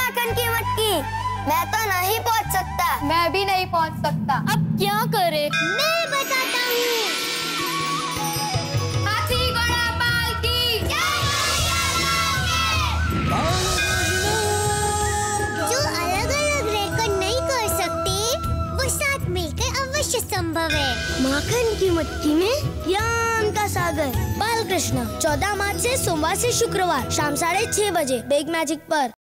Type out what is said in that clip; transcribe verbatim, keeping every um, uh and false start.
माखन की मटकी। मैं तो नहीं पहुंच सकता। मैं भी नहीं पहुंच सकता। अब क्या करे? मैं बताता हूँ। हाथी घोड़ा बाल की जो अलग अलग रहकर नहीं कर सकते, वो साथ मिलकर अवश्य संभव है। माखन की मटकी में ज्ञान का सागर। बाल कृष्णा चौदह मार्च से सोमवार से शुक्रवार शाम साढ़े छह बजे बिग मैजिक पर।